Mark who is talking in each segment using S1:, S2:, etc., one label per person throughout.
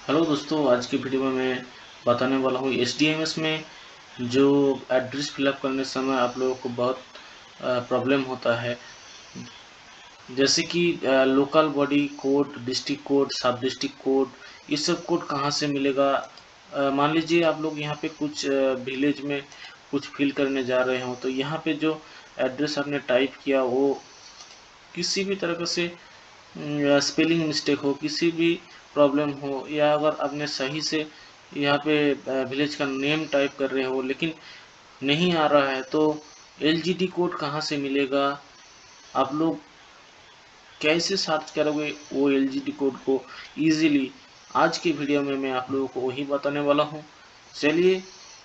S1: Hello दोस्तों, आज की वीडियो में मैं बताने वाला हूँ एसडीएमएस में जो एड्रेस फिलअप करने समय आप लोगों को बहुत प्रॉब्लम होता है। जैसे कि local body code, district code, सब डिस्ट्रिक्ट कोड, ये सब कोड कहाँ से मिलेगा। मान लीजिए आप लोग यहाँ पे कुछ विलेज में कुछ फिल करने जा रहे हो, तो यहाँ पे जो एड्रेस आपने टाइप किया वो किसी भी तरह से स्पेलिंग मिस्टेक हो, किसी भी प्रॉब्लम हो, या अगर आपने सही से यहाँ पे विलेज का नेम टाइप कर रहे हो लेकिन नहीं आ रहा है, तो एलजीडी कोड कहाँ से मिलेगा, आप लोग कैसे सर्च करोगे वो एलजीडी कोड को इजीली। आज की वीडियो में मैं आप लोगों को वही बताने वाला हूँ। चलिए,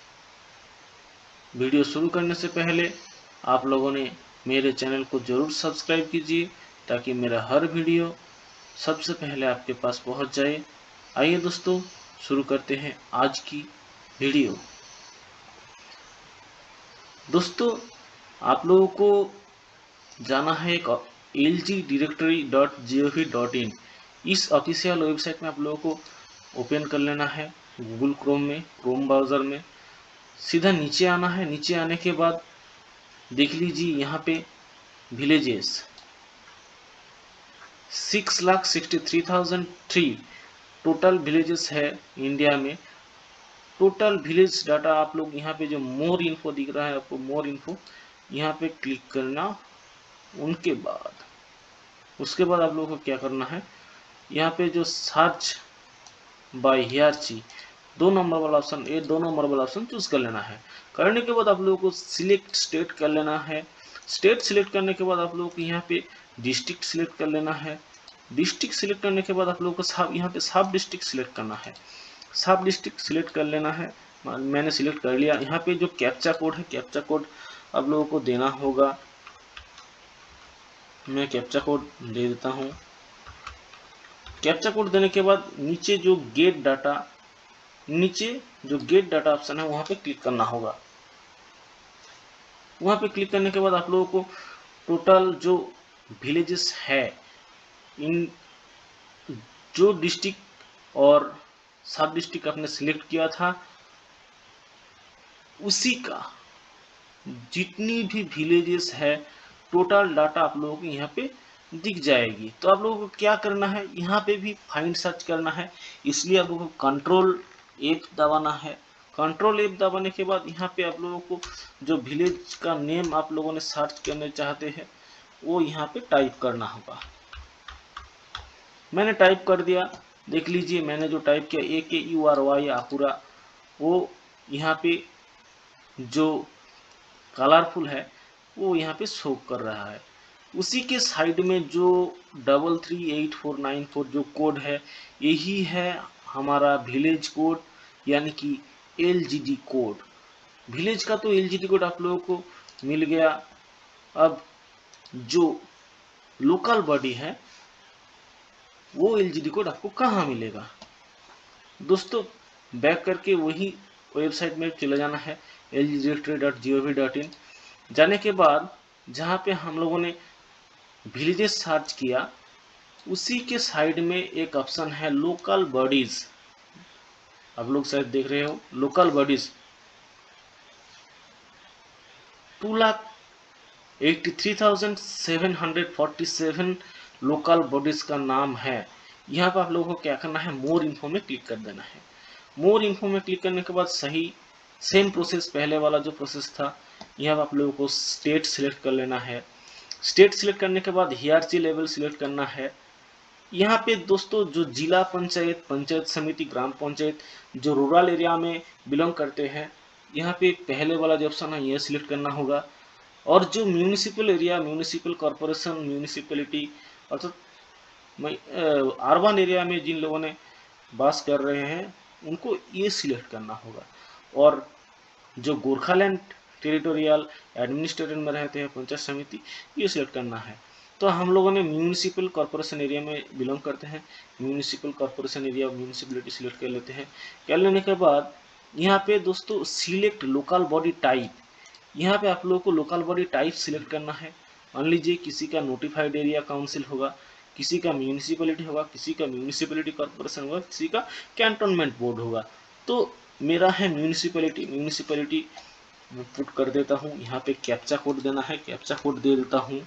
S1: वीडियो शुरू करने से पहले आप लोगों ने मेरे चैनल को ज़रूर सब्सक्राइब कीजिए ताकि मेरा हर वीडियो सबसे पहले आपके पास पहुंच जाए। आइए दोस्तों, शुरू करते हैं आज की वीडियो। दोस्तों, आप लोगों को जाना है एक lgdirectory.gov.in। इस ऑफिशियल वेबसाइट में आप लोगों को ओपन कर लेना है गूगल क्रोम में, क्रोम ब्राउज़र में। सीधा नीचे आना है। नीचे आने के बाद देख लीजिए यहाँ पे विलेजेस 6,63,003 टोटल विलेजेस है इंडिया में। टोटल विलेज डाटा आप लोग यहाँ पे जो मोर इन्फो दिख रहा है आपको, मोर इन्फो यहाँ पे क्लिक करना। उनके बाद उसके बाद आप लोगों को क्या करना है, यहाँ पे जो सर्च बाय हियरची 2 नंबर वाला ऑप्शन, ये 2 नंबर वाला ऑप्शन चूज कर लेना है। करने के बाद आप लोगों को सिलेक्ट स्टेट कर लेना है। स्टेट सिलेक्ट करने के बाद आप लोगों को यहाँ पे डिस्ट्रिक्ट सिलेक्ट कर लेना है। डिस्ट्रिक्ट सिलेक्ट करने के बाद आप लोगों को सब यहाँ पे सब डिस्ट्रिक्ट सिलेक्ट करना है। सब डिस्ट्रिक्ट सिलेक्ट कर लेना है। मैंने सिलेक्ट कर लिया। यहाँ पे जो कैप्चा कोड है, कैप्चा कोड आप लोगों को देना होगा। मैं कैप्चा कोड दे देता हूँ। कैप्चा कोड देने के बाद नीचे जो गेट डाटा ऑप्शन है वहां पे क्लिक करना होगा। वहां पे क्लिक करने के बाद आप लोगों को टोटल जो विलेजेस है, इन जो डिस्ट्रिक्ट और सब डिस्ट्रिक्ट आपने सिलेक्ट किया था उसी का जितनी भी विलेजेस है टोटल डाटा आप लोगों को यहाँ पे दिख जाएगी। तो आप लोगों को क्या करना है, यहाँ पे भी फाइंड सर्च करना है। इसलिए आप लोगों को कंट्रोल एफ दबाना है। कंट्रोल एफ दबाने के बाद यहाँ पे आप लोगों को जो विलेज का नेम आप लोगों ने सर्च करने चाहते हैं वो यहाँ पे टाइप करना होगा। मैंने टाइप कर दिया। देख लीजिए मैंने जो टाइप किया AKURY आकुरा, वो यहाँ पे जो कलरफुल है वो यहाँ पे शो कर रहा है। उसी के साइड में जो 338494 जो कोड है, यही है हमारा विलेज कोड, यानी कि एलजीडी कोड। विलेज का तो एलजीडी कोड आप लोगों को मिल गया। अब जो लोकल बॉडी है वो एलजीडी कोड आपको कहाँ मिलेगा। दोस्तों, बैक करके वही वेबसाइट में चले जाना है lgdirectory.gov.in। जाने के बाद जहाँ पे हम लोगों ने विलेजेस सर्च किया उसी के साइड में एक ऑप्शन है लोकल बॉडीज। आप लोग शायद देख रहे हो लोकल बॉडीज 2,83,747 लोकल बॉडीज का नाम है। यहाँ पर आप लोगों को क्या करना है, मोर इन्फो में क्लिक कर देना है। मोर इन्फो में क्लिक करने के बाद सही सेम प्रोसेस, पहले वाला जो प्रोसेस था, यहाँ पर आप लोगों को स्टेट सिलेक्ट कर लेना है। स्टेट सिलेक्ट करने के बाद हियरची लेवल सिलेक्ट करना है। यहाँ पे दोस्तों जो जिला पंचायत, पंचायत समिति, ग्राम पंचायत जो रूरल एरिया में बिलोंग करते हैं, यहाँ पे पहले वाला जो ऑप्शन है यह सिलेक्ट करना होगा। और जो municipal area, municipal corporation, municipality अर्थात अर्बन एरिया में जिन लोगों ने बास कर रहे हैं उनको ये सिलेक्ट करना होगा। और जो गोरखालैंड टेरिटोरियल एडमिनिस्ट्रेशन में रहते हैं, पंचायत समिति, ये सिलेक्ट करना है। तो हम लोगों ने म्यूनिसिपल कॉरपोरेशन एरिया में बिलोंग करते हैं, municipal corporation area, municipality select कर लेते हैं। कर लेने के बाद यहाँ पे दोस्तों सिलेक्ट लोकल बॉडी टाइप, यहाँ पे आप लोगों को लोकल बॉडी टाइप सिलेक्ट करना है। मान लीजिए किसी का नोटिफाइड एरिया काउंसिल होगा, किसी का म्यूनिसिपैलिटी होगा, किसी का म्यूनिसिपैलिटी कॉर्पोरेशन होगा, किसी का कैंटोनमेंट बोर्ड होगा। तो मेरा है म्यूनिसिपैलिटी, म्यूनिसिपैलिटी पुट कर देता हूँ। यहाँ पे कैप्चा कोड देना है, कैप्चा कोड दे देता हूँ।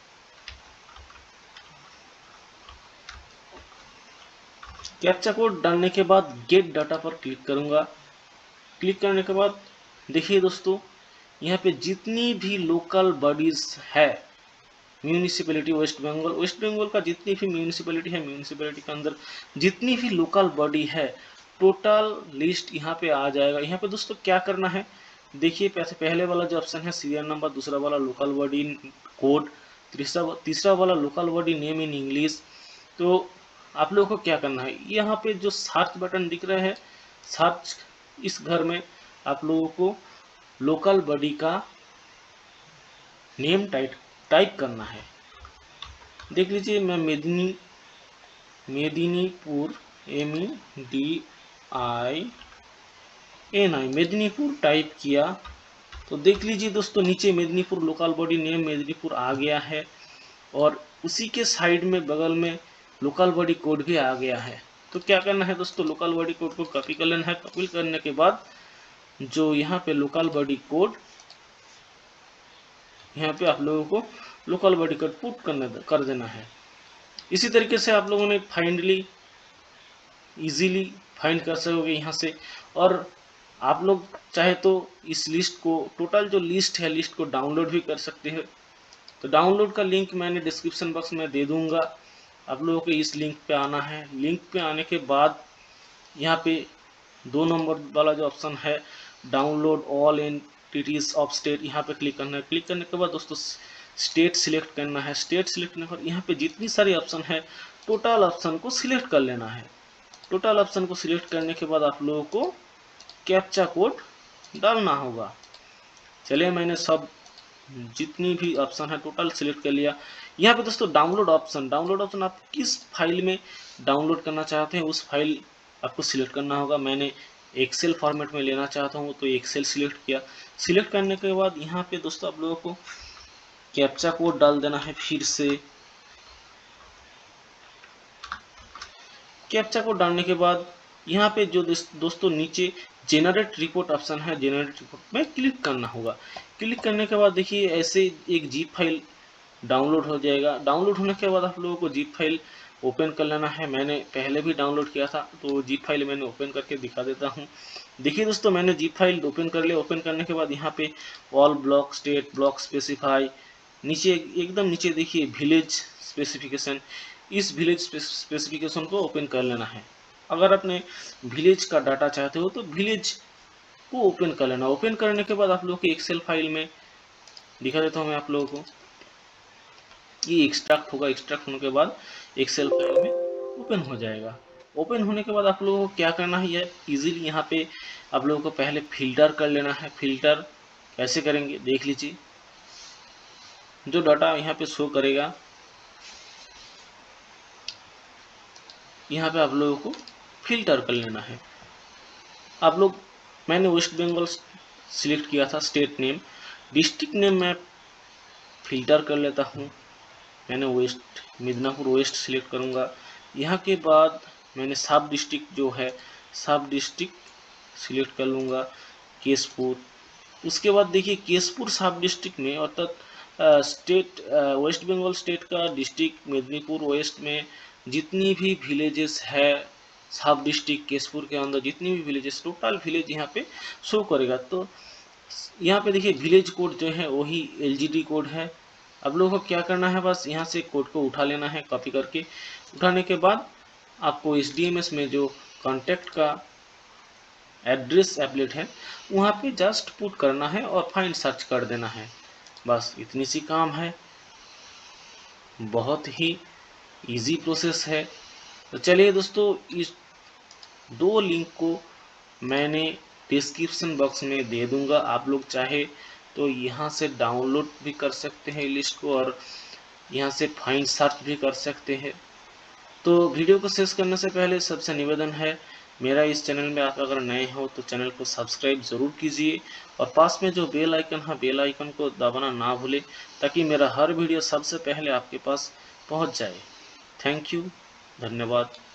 S1: कैप्चा कोड डालने के बाद गेट डाटा पर क्लिक करूंगा। क्लिक करने के बाद देखिए दोस्तों, यहाँ पे जितनी भी लोकल बॉडीज है, म्यूनिसिपैलिटी वेस्ट बंगाल का जितनी भी म्यूनिसिपैलिटी है, म्यूनिसिपैलिटी के अंदर जितनी भी लोकल बॉडी है, टोटल लिस्ट यहाँ पे आ जाएगा। यहाँ पे दोस्तों क्या करना है, देखिए पहले वाला जो ऑप्शन है सीरियल नंबर, दूसरा वाला लोकल बॉडी कोड, तीसरा वाला local body name in English. तो आप लोगों को क्या करना है, यहाँ पे जो सर्च बटन दिख रहा है, सर्च, इस घर में आप लोगों को लोकल बॉडी का नेम टाइप करना है। देख लीजिए, मैं मेदिनीपुर MEDINI मेदिनीपुर टाइप किया। तो देख लीजिए दोस्तों, नीचे Medinipur local body name Medinipur आ गया है, और उसी के साइड में बगल में लोकल बॉडी कोड भी आ गया है। तो क्या करना है दोस्तों, लोकल बॉडी कोड को कॉपी कर लेना है। कॉपी करने के बाद जो यहाँ पे लोकल बॉडी कोड, यहाँ पे आप लोगों को लोकल बॉडी कोड पुट कर देना है। इसी तरीके से आप लोगों ने इजीली फाइंड कर सकोगे यहाँ से। और आप लोग चाहे तो इस लिस्ट को, टोटल जो लिस्ट है, लिस्ट को डाउनलोड भी कर सकते हैं। तो डाउनलोड का लिंक मैंने डिस्क्रिप्शन बॉक्स में दे दूंगा, आप लोगों को इस लिंक पे आना है। लिंक पे आने के बाद यहाँ पे 2 नंबर वाला जो ऑप्शन है, download all entities of state, यहाँ पे क्लिक करना है। क्लिक करने के बाद दोस्तों स्टेट सिलेक्ट करना है। स्टेट सिलेक्ट करने पर यहाँ पे जितनी सारी ऑप्शन है, टोटल ऑप्शन को सिलेक्ट कर लेना है। टोटल ऑप्शन को सिलेक्ट करने के बाद आप लोगों को कैप्चा कोड डालना होगा। चलिए, मैंने सब जितनी भी ऑप्शन है टोटल सिलेक्ट कर लिया। यहाँ पे दोस्तों डाउनलोड ऑप्शन आप किस फाइल में डाउनलोड करना चाहते हैं, उस फाइल आपको सिलेक्ट करना होगा। मैंने एक्सेल फॉर्मेट में लेना चाहता हूँ, तो एक्सेल सिलेक्ट किया। सिलेक्ट करने के बाद यहाँ पे दोस्तों आप लोगों को कैप्चा कोड डाल देना है। फिर से कैप्चा कोड डालने के बाद यहाँ पे जो दोस्तों नीचे जेनरेट रिपोर्ट ऑप्शन है, जेनरेट रिपोर्ट में क्लिक करना होगा। क्लिक करने के बाद देखिए ऐसे एक जीप फाइल डाउनलोड हो जाएगा। डाउनलोड होने के बाद आप लोगों को जीप फाइल ओपन कर लेना है। मैंने पहले भी डाउनलोड किया था, तो जीप फाइल मैंने ओपन करके दिखा देता हूँ। देखिए दोस्तों, मैंने जीप फाइल ओपन कर लिया। ओपन करने के बाद यहाँ पे all block, state, block specify, नीचे एकदम नीचे देखिए विलेज स्पेसिफिकेशन, इस विलेज स्पेसिफिकेशन को ओपन कर लेना है। अगर अपने विलेज का डाटा चाहते हो तो विलेज को ओपन कर लेना। ओपन करने के बाद आप लोगों की एक्सेल फाइल में दिखा देता हूँ मैं आप लोगों को, ये एक्सट्रैक्ट होगा। एक्सट्रैक्ट होने के बाद एक्सेल फाइल में ओपन हो जाएगा। ओपन होने के बाद आप लोगों को क्या करना है, इजीली यहाँ पे आप लोगों को पहले फिल्टर कर लेना है। फिल्टर कैसे करेंगे देख लीजिए, जो डाटा यहाँ पे शो करेगा, यहाँ पे आप लोगों को फिल्टर कर लेना है। आप लोग, मैंने वेस्ट बंगाल सिलेक्ट किया था, स्टेट नेम, डिस्ट्रिक्ट नेम मैं फिल्टर कर लेता हूँ। मैंने मिदनापुर वेस्ट सिलेक्ट करूँगा। यहाँ के बाद मैंने सब डिस्ट्रिक्ट जो है, सब डिस्ट्रिक्ट सिलेक्ट कर लूँगा, केसपुर। उसके बाद देखिए केसपुर सब डिस्ट्रिक्ट में, अर्थात स्टेट वेस्ट बंगाल स्टेट का डिस्ट्रिक्ट मेदिनीपुर वेस्ट में जितनी भी विलेजेस है, सब डिस्ट्रिक्ट केसपुर के अंदर जितनी भी विलेजेस, टोटल विलेज यहाँ पे शो करेगा। तो यहाँ पे देखिए विलेज कोड जो है वही LGD कोड है। अब लोगों को क्या करना है, बस यहाँ से कोड को उठा लेना है कॉपी करके। उठाने के बाद आपको SDMS में जो कॉन्टैक्ट का एड्रेस एप्लेट है वहाँ पे जस्ट पुट करना है और फाइंड सर्च कर देना है। बस इतनी सी काम है, बहुत ही इजी प्रोसेस है। तो चलिए दोस्तों, इस 2 लिंक को मैंने डिस्क्रिप्शन बॉक्स में दे दूंगा। आप लोग चाहे तो यहाँ से डाउनलोड भी कर सकते हैं लिस्ट को, और यहाँ से फाइंड सर्च भी कर सकते हैं। तो वीडियो को शेष करने से पहले सबसे निवेदन है, मेरा इस चैनल में आप अगर नए हो तो चैनल को सब्सक्राइब ज़रूर कीजिए, और पास में जो बेल आइकन है, बेल आइकन को दबाना ना भूलें, ताकि मेरा हर वीडियो सबसे पहले आपके पास पहुंच जाए। थैंक यू, धन्यवाद।